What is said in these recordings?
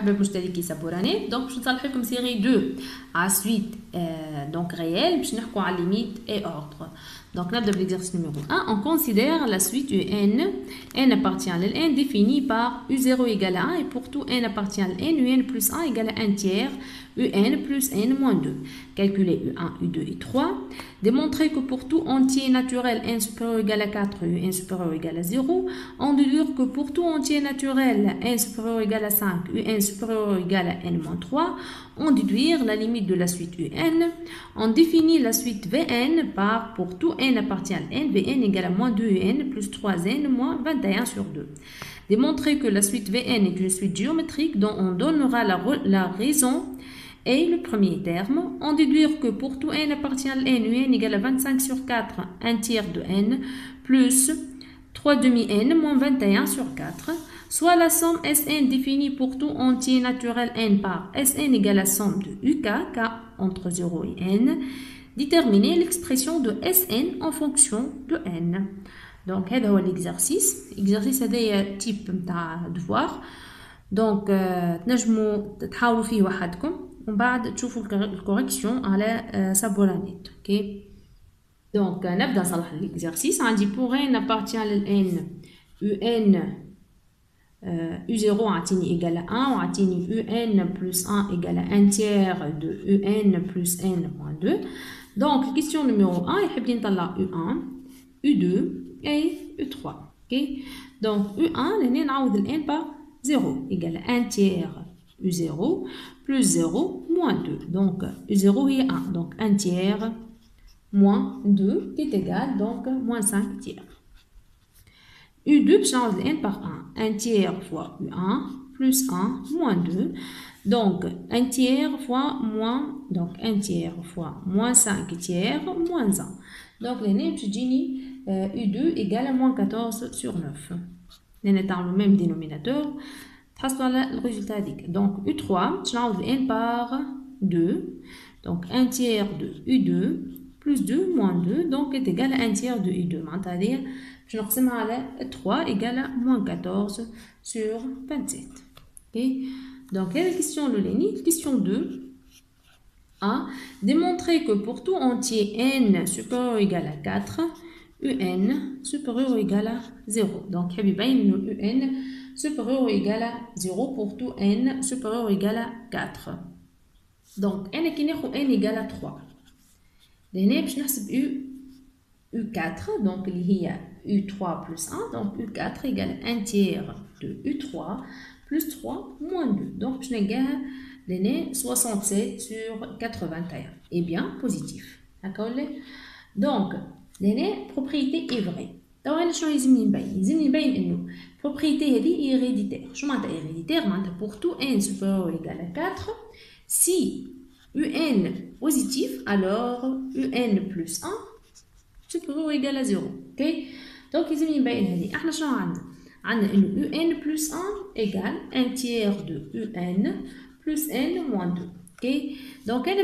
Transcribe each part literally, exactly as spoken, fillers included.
حباب مشتركي سبوراني. دونك باش نصلح لكم سيري deux à suite euh, donc réelle باش نحكوا على limite et ordre. Donc نبدا بالexercice numéro un. On considère la suite un. n appartient à n définie par u zéro égale à un et pour tout n appartient à n, un plus un égale à un tiers un plus n moins deux. Calculer u un, u deux et trois. Démontrer que pour tout entier naturel n supérieur ou égal à quatre, un supérieur ou égal à zéro. On déduire que pour tout entier naturel n supérieur ou égal à cinq, un supérieur ou égal à n moins trois. On déduire la limite de la suite un. On définit la suite vn par pour tout n appartient à n, vn égale à moins deux un plus trois n moins vingt et un sur deux. Démontrer que la suite vn est une suite géométrique dont on donnera la, la raison et le premier terme. On déduire que pour tout n appartient à n, un égale à vingt-cinq sur quatre, un tiers de n, plus trois demi n moins vingt et un sur quatre, soit la somme Sn définie pour tout entier naturel n par Sn égale à somme de uk, k entre zéro et n. Déterminer l'expression de Sn en fonction de n. Donc, هذا هو l'exercice. Exercice هذايا type نتاع devoir. Donc, تنجموا تحاولوا فيه وحدكم ومن بعد تشوفوا الكوريكسيون على سابورانيت. اوكي دونك نبدا نصلح l'exercice. عندي pour n appartient à n un u zéro عطيني égal à un وعطيني un plus un égal à un tiers de un plus n moins deux. Donc question numéro un يحب لي نطلع u un, u deux et u trois. اوكي دونك u un لهنا نعوض ال n par zéro égal à un tiers u zéro plus zéro moins deux. Donc u zéro est un. Donc un tiers moins deux qui est égal donc moins cinq tiers. u deux je change n par un. un tiers fois u un plus un moins deux. Donc un tiers fois moins donc un tiers fois moins cinq tiers moins un. Donc les nez je dis u deux égale à moins quatorze sur neuf. Les nez dans le même dénominateur. Le résultat dit donc u trois je change n par deux. Donc un tiers de u deux plus deux moins deux donc est égal à un tiers de u deux. C'est-à-dire je نقسمها على trois égale à moins quatorze sur vingt-sept. Okay. Donc la question de Léni, question deux. A. Démontrer que pour tout entier n supérieur ou égal à quatre, un supérieur ou égal à zéro. Donc il y a un supérieur ou égal à zéro pour tout n supérieur ou égal à quatre. Donc n qui est n égal à trois. Léni, je n'ai u u quatre, donc il y a u trois plus un, donc u quatre égale un tiers de u trois plus trois moins deux. Donc je n'ai soixante-sept sur quatre-vingt-un. Et bien, positif. D'accord? Donc, la propriété est vraie. Donc, je vais vous dire que la propriété est héréditaire. Je vais vous héréditaire pour tout n supérieur ou égal à quatre. Si un positif, alors un plus un supérieur ou égal à zéro. Ok? Donc, ils ont bien dit, on a un plus un égale un tiers de un plus n moins deux. Ok? Donc, on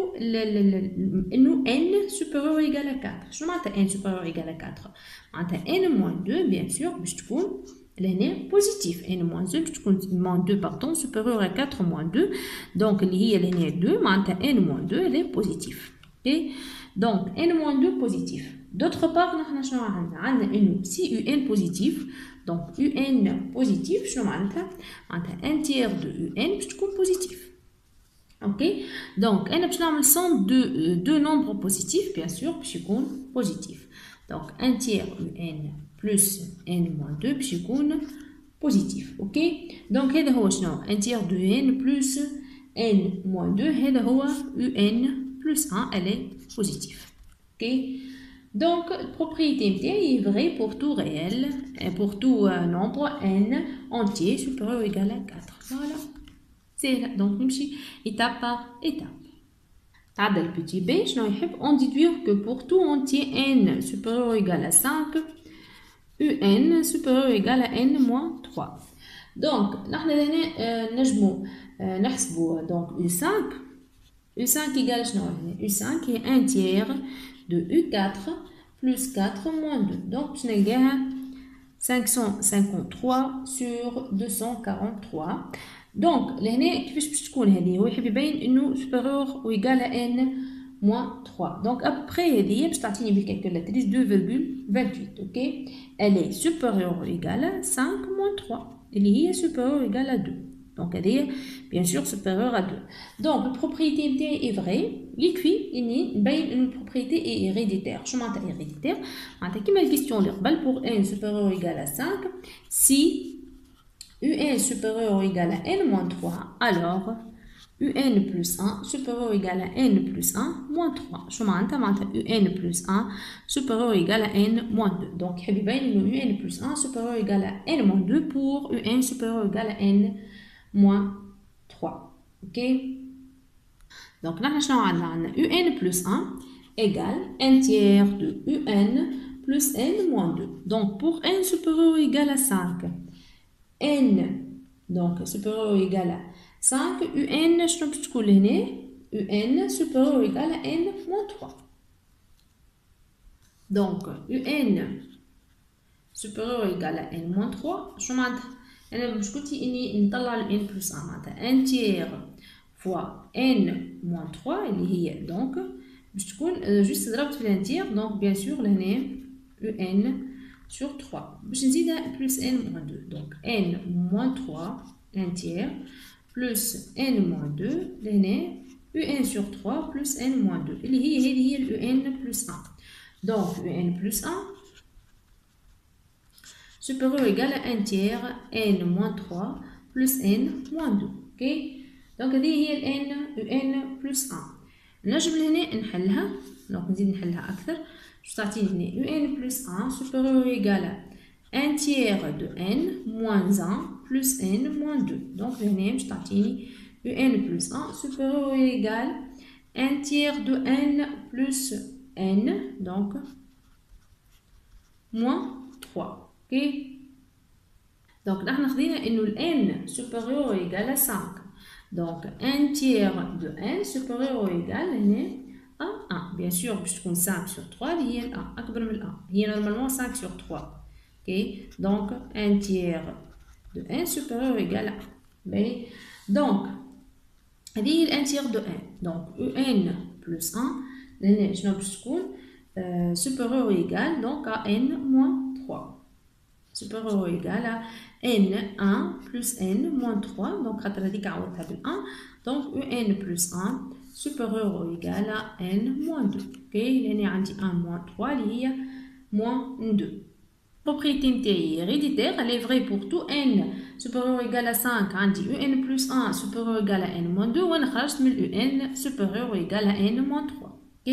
a n supérieur ou égal à quatre. Je vais n supérieur ou égal à quatre. On a n moins deux, bien sûr, je vais n positif. n moins deux, moins deux, pardon, supérieur à quatre moins deux. Donc, il y a n deux, n moins deux, elle est positive. Ok? Donc, n moins deux positif. D'autre part, nous avons si un positif, donc un positif, je vais un tiers de un, je vais positif. Ok? Donc, on a une somme de deux nombres positifs, bien sûr, puis je vais positif. Donc, un tiers un plus n moins deux, puis je vais positif. Ok? Donc, un tiers de n plus n moins deux, c'est un plus un, elle est positive. Ok? Donc, propriété est vraie pour tout réel et pour tout euh, nombre n entier supérieur ou égal à quatre. Voilà. C'est donc étape par étape. Tadal petit b, on déduire que pour tout entier n supérieur ou égal à cinq, un supérieur ou égal à n moins trois. Donc, nous allons donc u cinq. u cinq égale u cinq est un tiers de u quatre plus quatre moins deux. Donc, je n'ai cinq cent cinquante-trois sur deux cent quarante-trois. دونك لهنا كيفاش باش تكون هذه؟ هو يحب يبين انه supérieur ou égal à n moins trois. Donc après هذه باش تعطيني بالكالكولاتريس deux virgule vingt-huit. اوكي elle est supérieure ou égale à cinq moins trois اللي هي supérieure ou égale à deux. Donc هذه bien sûr supérieure à deux. Donc البروبريتي نتاعي est vrai. يكفي اني نبين انه البروبريتي est héréditaire. شو معناتها héréditaire؟ معناتها كيما الكيستيون اللي قبل pour n supérieur ou égal à cinq si un supérieur ou égal à n moins trois, alors un plus un supérieur ou égal à n plus un moins trois. شو معناتها؟ معناتها un plus un supérieur ou égal à n moins deux. Donc يحب يبين انه un plus un supérieur ou égal à n moins deux pour un supérieur ou égal à n moins trois. Ok? Donc نحن شنو عندنا؟ عندنا un plus un égale un tiers de un plus n moins deux. Donc pour n supérieur ou égal à cinq, n donc supérieur ou égal à cinq, un شنو باش تكون لهنا؟ un supérieur ou égal à n moins trois. Donc un supérieur ou égal à n moins trois شنو معناتها؟ أنا باش قلتي إني نطلع ال n plus un معناتها un tiers fois n moins trois اللي هي donc باش تكون جوست ضربت في ال tiers donc bien sûr لهنا un sur trois. باش نزيدها plus n moins deux. Donc n moins trois un tiers plus n moins deux لهنا un sur trois plus n moins deux اللي هي هذه هي ال un plus un. Donc un plus un supérieur ou égal à un tiers n moins trois plus n moins deux. Ok? Donc هذه هي ال n un plus un. نجم لهنا نحلها. donc نزيد نحلها أكثر. باش تعطيني هنا un plus un supérieur ou égal à un tiers de n moins un plus n moins deux. donc لهنا باش تعطيني un plus un supérieur ou égal un tiers de n plus n donc moins trois. ok? donc نحن خدينا انه ال n supérieur ou égal à cinq. donc un tiers de n supérieur ou égal هنا à un. bien sûr باش تكون cinq sur trois اللي هي ال un أكبر من ال un. هي normalement cinq sur trois. ok? donc un tiers de n supérieur ou égal à un. باهي donc هذه هي ال un tiers de n. donc un plus un لهنا شنو باش تكون euh, supérieur ou égal donc à n moins trois. supérieur ou égal à n un plus n moins trois. donc خاطر هذيك عوضتها بال un. donc un plus un supérieur ou égal à n moins deux. ok? لهنا عندي un moins trois اللي هي moins deux. propriété نتاعي héréditaire elle est vraie pour tout n supérieur ou égal à cinq. عندي un plus un supérieur ou égal à n moins deux وانا خرجت من un supérieur ou égal à n moins trois. ok?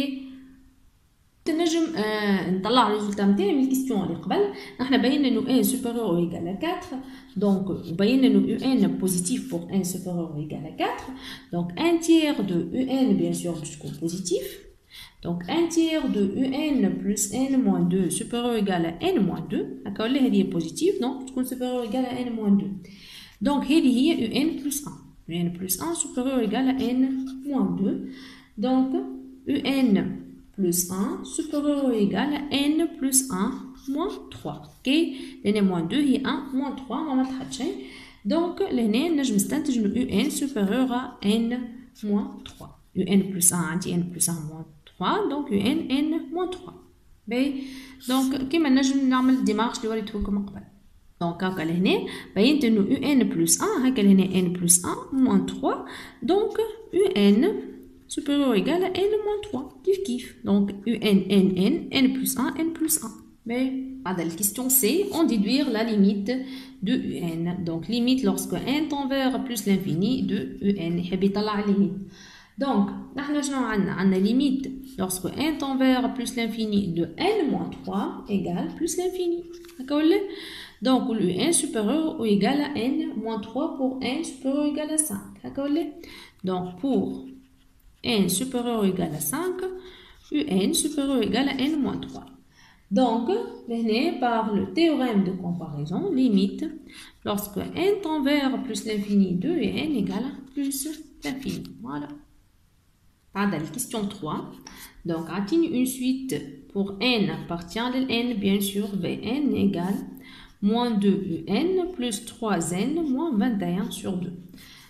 نجم آه نطلع الريزولتا نتاعي من الكيستيون اللي قبل. احنا بينا انه un supérieur ou égal à quatre. donc وبينا انه un positif pour un supérieur ou égal à quatre. donc un tiers de un bien sûr باش تكون positif. donc un tiers de un plus n moins deux supérieur ou égal à n moins deux. هكا ولا هذه positif donc تكون supérieur ou égal à n moins deux. donc هذه هي un plus un. un plus un supérieur ou égal à n moins deux. donc un plus un supérieur ou égal à n plus un moins trois. ok? لأن moins deux هي un moins trois ما عملت شيء. donc لهنا نجم نستنتج إنه un supérieur à n moins trois. un plus un عندي n plus un moins trois donc un n moins trois. باهي donc كيما نجم نعمل ديمارش اللي وريتهولكم قبل. donc هاكا لهنا بينت إنه un plus un هاكا لهنا n plus un moins trois. donc un supérieur ou égal à n moins trois. كيف كيف. donc un n n n plus un n plus un. mais à la question C on déduire la limite de un. donc limite lorsque n tend vers plus l'infini de un. يحب يطلع limite. donc نحن شنو عندنا؟ عندنا limite lorsque n tend vers plus l'infini de n moins trois égale plus l'infini. هكا ولا؟ donc un supérieur ou égal à n moins trois pour n supérieur ou égal à cinq. هكا ولا؟ donc pour n supérieur ou égal à cinq un supérieur ou égal à n moins trois. donc لهنا par le théorème de comparaison limite lorsque n tend vers plus l'infini de n égale à plus l'infini. voilà. هذا la question trois. donc عطيني une suite pour n appartient à n bien sûr vn égale moins deux un plus trois n moins vingt et un sur deux.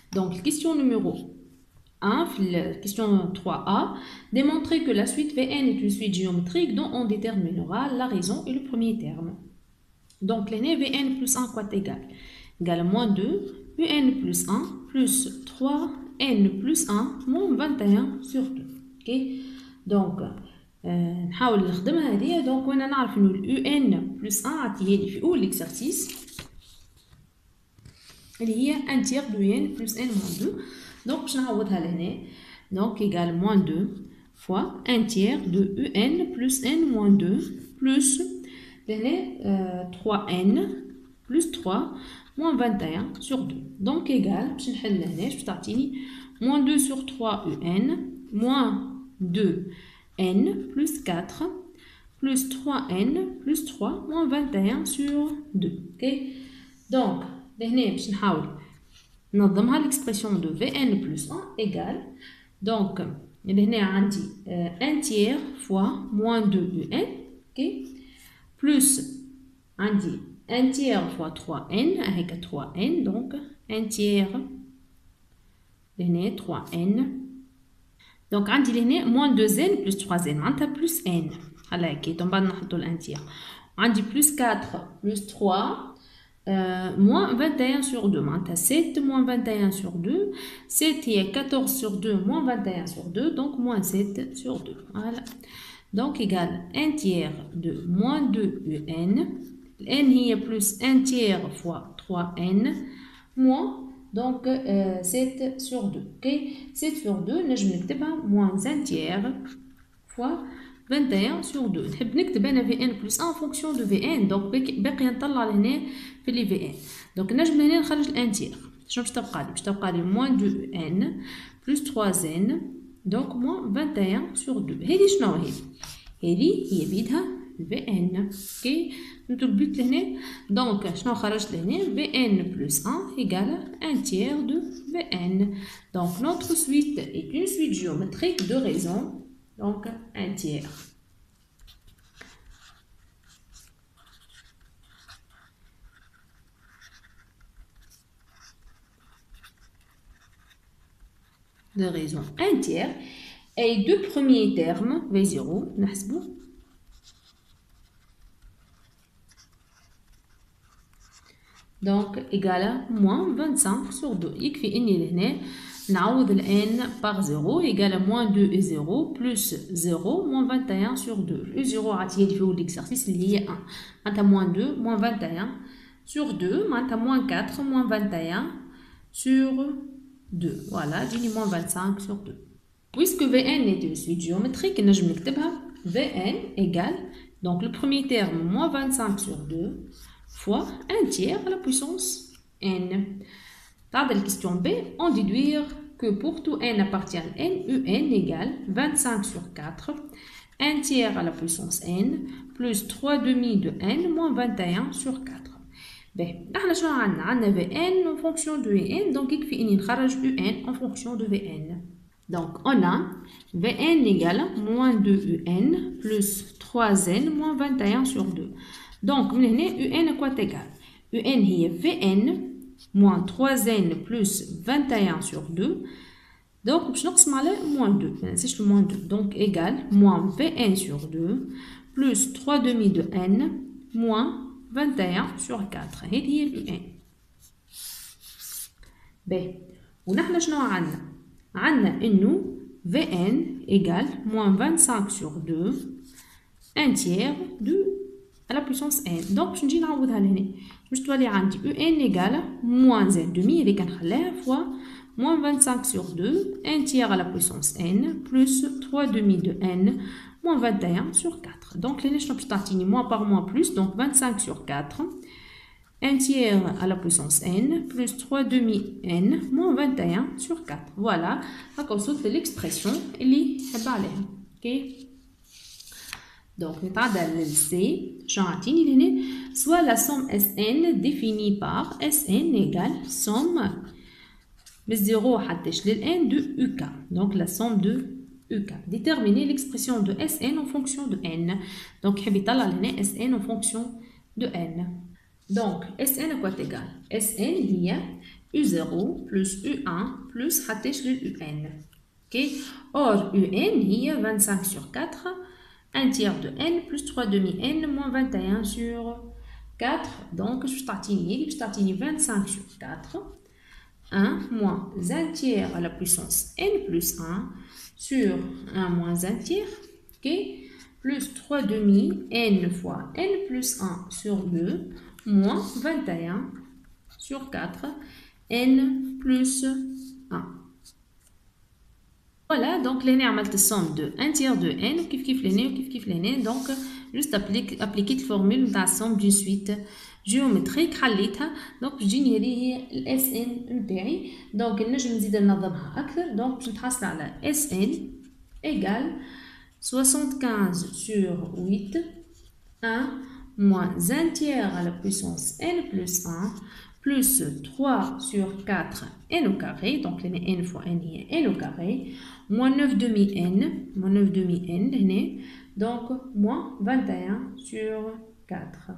Donc, question numéro un, la question trois A, démontrer que la suite V N est une suite géométrique dont on déterminera la raison et le premier terme. Donc, l'année V N plus un quoi égal égal à moins deux, U N plus un plus trois, N plus un moins vingt et un sur deux. Ok? Donc, نحاول نخدمها هذه. دونك وانا نعرف انه ال U N plus un عطيه لي في اول اكسرسيس اللي هي un tiers de U N plus N moins deux. Donc باش نعوضها لهنا. Donc égal moins deux fois un tiers de U N plus N moins deux plus لهنا trois N plus trois moins vingt et un sur deux. Donc égal باش نحل لهنا باش تعطيني moins deux sur trois U N moins deux N plus quatre plus trois N plus trois moins vingt et un sur deux. Ok? Donc, لهنا باش نحاول ننظمها l'expression de V N plus un égale. Donc, لهنا عندي un tiers fois moins deux U N. Ok? Plus عندي un tiers fois trois N avec trois N. Donc, un tiers لهنا trois N. Donc عندي لهنا moins deux N plus trois N معناتها plus N. هلا هكا من بعد نحطو ال un tiers. عندي plus quatre plus trois euh, moins vingt et un sur deux معناتها sept moins vingt et un sur deux. sept هي quatorze sur deux moins vingt et un sur deux. Donc moins sept sur deux. Voilà. Donc égal un tiers de moins deux U N. N هي plus un tiers fois trois N moins donc euh, sept sur deux. Ok? sept sur deux نجم نكتبها moins un tiers fois vingt et un sur deux. نحب نكتب أنا V N plus un en fonction de V N. donc باقي نطلع لهنا في اللي V N. donc نجم هنا نخرج ال un tiers. شنو باش تبقى لي؟ باش تبقى لي moins deux N plus trois N donc moins vingt et un sur deux. هذه شنو هي؟ هذه هي بيدها V N. ok? نكتب بيت لهنا. donc شنو خرجت لهنا؟ V N plus un égale un tiers de V N. donc notre suite est une suite géométrique de raison. donc un tiers. de raison un tiers. et les deux premiers termes V zéro نحسبو. donc égal à moins vingt-cinq sur deux. يكفي اني لهنا نعوض ال n par zéro égal à moins deux et zéro plus zéro moins vingt et un sur deux. le zéro عطيه لي في اول اكسرسيس اللي هي un معناتها moins deux moins vingt et un sur deux معناتها moins quatre moins vingt et un sur deux. voilà تجيني moins vingt-cinq sur deux. puisque V N est une suite géométrique نجم نكتبها V N égale donc le premier terme moins vingt-cinq sur deux fois un tiers à la puissance n. Dans la question B, on déduire que pour tout n appartient à n, U n égale vingt-cinq sur quatre, un tiers à la puissance n, plus trois demi de n, moins vingt et un sur quatre. Ben, احنا شنو عندنا؟ عندنا V n en fonction de U n, donc يكفي اني نخرج U n en fonction de V n. Donc on a V n égale moins deux U n plus trois n moins vingt et un sur deux. Donc, من هنا U n quoi égal U n هي V n moins trois n plus vingt et un sur deux. Donc, باش نقسم على moins deux. ما ننساش le moins deux. Donc, égal moins V n sur deux plus trois demi de n moins vingt et un sur quatre. هذه هي ال U n. باهي. ونحن شنو عندنا؟ عندنا إنه V n égale moins vingt-cinq sur deux un tiers de à la puissance n. donc باش نجي نعوضها لهنا. باش تولي عندي U n égale moins un demi اللي كنخليها fois moins vingt-cinq sur deux un tiers à la puissance n plus trois demi de n moins vingt et un sur quatre. donc لهنا شنو باش تعطيني moins par moins plus donc vingt-cinq sur quatre un tiers à la puissance n plus trois demi n moins vingt et un sur quatre. voilà هكا وصلت للإكسبرسيون اللي حابة عليها. اوكي donc نتعدى لل C شنو عطيني لهنا soit la somme S n définie par S n égale somme من zéro حتىش لل n de U K. donc la somme de U K. déterminer l'expression de S n en fonction de n. donc يحب يطلع لهنا S n en fonction de n. donc S n à quoi égal S n هي U zéro plus U un plus حطيش لل U N. Ok. Or, U N, il y a vingt-cinq sur quatre. un tiers de N plus trois demi N moins vingt et un sur quatre. Donc, je vais vingt-cinq sur quatre. un moins un tiers à la puissance N plus un sur un moins un tiers. Ok. Plus trois demi N fois N plus un sur deux moins vingt et un sur quatre. N plus un. Voilà, donc l'aîné a la somme de un tiers de N, kif kif l'aîné, kif kif l'aîné. Donc, juste applique, appliquer la formule de la somme d'une suite géométrique. حليتها. Donc, je dis هذه هي ال S N نتاعي. Donc, نجم نزيد ننظمها أكثر. Donc, باش نتحصل على S N égale soixante-quinze sur huit, un moins un tiers à la puissance N plus un, plus trois sur quatre N au carré, donc N fois N est N au carré, moins neuf demi N, moins neuf demi N, donc moins vingt et un sur quatre.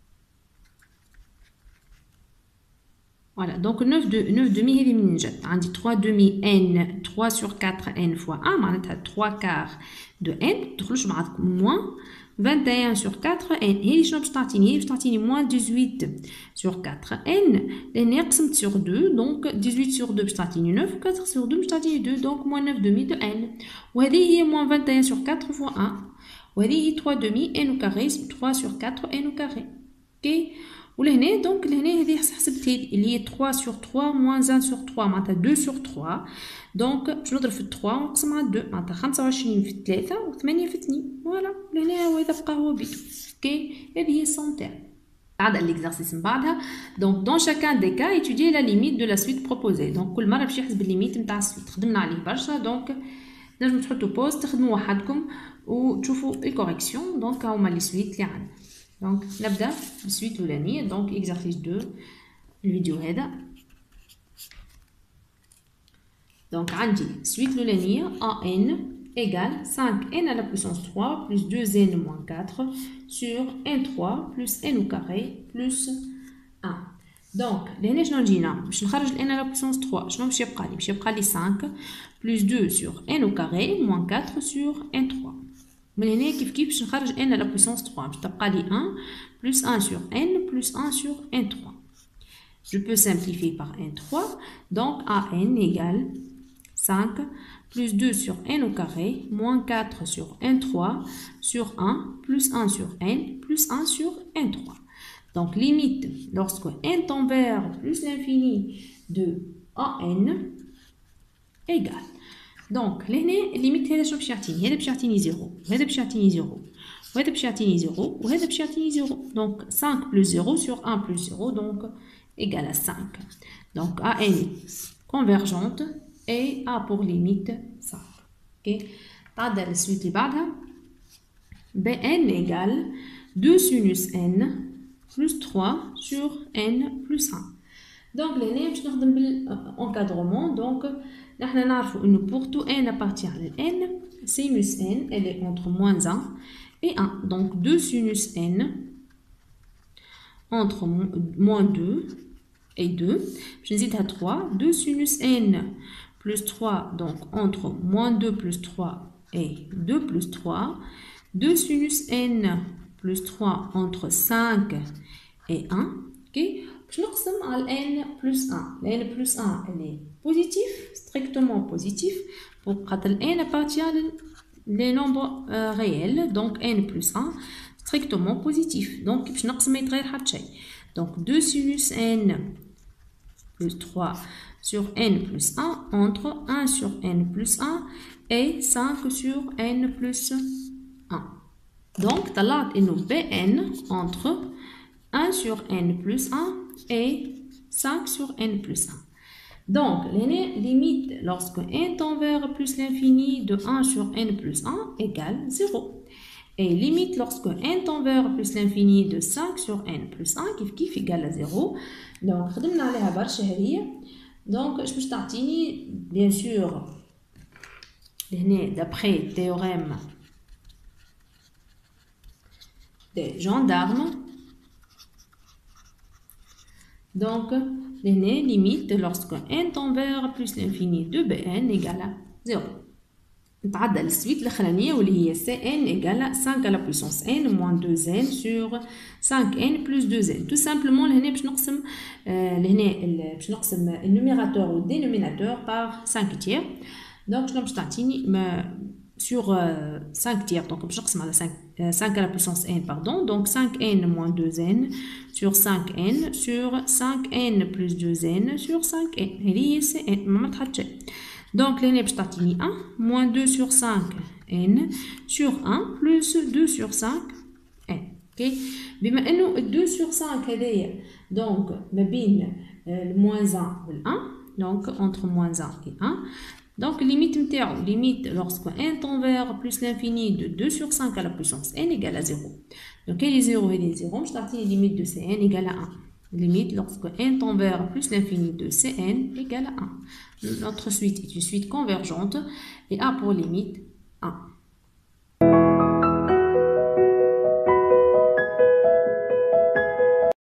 Voilà, donc neuf, de, neuf demi هذه منين جات؟ عندي trois demi N, trois sur quatre N fois un, معناتها trois quarts de N, تدخلوش بعضكم moins vingt et un sur quatre N. هذه شنو باش تعطيني؟ باش تعطيني moins dix-huit sur quatre N. لأني قسمت sur deux, donc dix-huit sur deux باش تعطيني neuf, quatre sur deux باش تعطيني deux, donc moins neuf demi de N. وهذه هي moins vingt et un sur quatre fois un. وهذه هي trois demi N au carré, trois sur quatre N au carré. Ok. ولهنا دونك لهنا هذه حسبت اللي هي trois sur trois moins un sur trois معناتها deux sur trois. دونك باش نضرب في trois ونقسم على deux معناتها خمسة وعشرين في ثلاثة وثمانية في اثنين. فوالا لهنا هو هذا بقى هو بيتو. اوكي هذه هي السوم تاعي. عاد الاكزرسيس من بعدها. دونك دون شاكان دي كا étudier la limite de la suite proposée. دونك كل مره باش يحسب الليميت نتاع السويت. خدمنا عليه برشا دونك نجمو تحطوا بوز تخدموا وحدكم وتشوفوا الكوريكسيون. دونك هاهما لي سويت اللي عندنا. Donc, نبدأ بالسويت الأولانية. Donc, exercice deux الفيديو هذا. Donc, عندي السويت الأولانية A N égale cinq N à la puissance trois plus deux N moins quatre sur N trois plus N au carré plus un. Donc, لهنا شنو جينا؟ باش نخرج ال N à la puissance trois. شنو باش يبقى لي؟ باش يبقى لي cinq plus deux sur N au carré moins quatre sur N trois. من هنا كيف كيف باش نخرج N à la puissance trois باش تبقى لي un plus un sur N plus un sur N trois. Je peux simplifier par N trois. Donc A N égale cinq plus deux sur N au carré moins quatre sur N trois sur un plus un sur N plus un sur N trois. Donc limite lorsque N tend vers plus l'infini de A N égale. Donc, لهنا الليميت هذا شنو باش يعطيني؟ هذا باش يعطيني زيرو، وهذا باش يعطيني زيرو، وهذا باش يعطيني زيرو، وهذا باش يعطيني زيرو. Donc cinq plus zéro sur un plus zéro, donc égal à cinq. Donc A N convergente et A pour limite cinq. Ok. بعد السويت اللي بعدها B N égale deux sinus N plus trois sur N plus un. Donc لهنا باش نخدم بالاncadrement. Donc نحن نعرفوا انه pour tout n appartient à n, sinus n elle est entre moins un et un. Donc deux sinus n entre moins deux et deux. Je n'hésite à trois. deux sinus n plus trois, donc entre moins deux plus trois et deux plus trois. deux sinus n plus trois entre cinq et un. Ok. Je نقسم على n plus un. n plus un elle est positif, strictement positif, pour que n appartient les nombres euh, réels. Donc n plus un strictement positif. Donc je نقسم يتغير حتى شيء. Donc deux sinus n plus trois sur n plus un entre un sur n plus un et cinq sur n plus un. Donc طلعت انه Bn entre un sur n plus un et cinq sur n plus un. Donc, les limites lorsque n tend vers plus l'infini de un sur n plus un égale zéro. Et limite lorsque n tend vers plus l'infini de cinq sur n plus un كيف كيف égale à zéro. Donc, خدمنا عليها برشا هذيا. Donc, je peux تعطيني bien sûr d'après théorème des gendarmes. Donc, limite lorsque n tend vers plus l'infini de bn égale à zéro. نتعدى السويت الاخرانيه واللي هي cn égale cinq à la puissance n moins deux n sur cinq n plus deux n. tout simplement لهنا باش نقسم لهنا باش نقسم النوميراتور والدينوميناتور par cinq tiers. donc شنو باش تعطيني sur cinq tiers. donc باش نقسم على cinq à la puissance n pardon. donc cinq n moins deux n sur cinq n sur cinq n plus deux n sur cinq n. هذه هي cn ما تحط شيء. donc l'année باش تعطيني un moins deux sur cinq n sur un plus deux sur cinq n. ok بما انه deux sur cinq هذايا donc ما بين le moins un و un donc entre moins un et un. donc limite نتاعو limite lorsque n tend vers plus l'infini de deux sur cinq à la puissance n égale à zéro. donc هذه zéro هذه zéro باش تعطيني limite de cn égale à un. limite lorsque n tend vers plus l'infini de cn égale à un. Notre suite est une suite convergente et a pour limite un.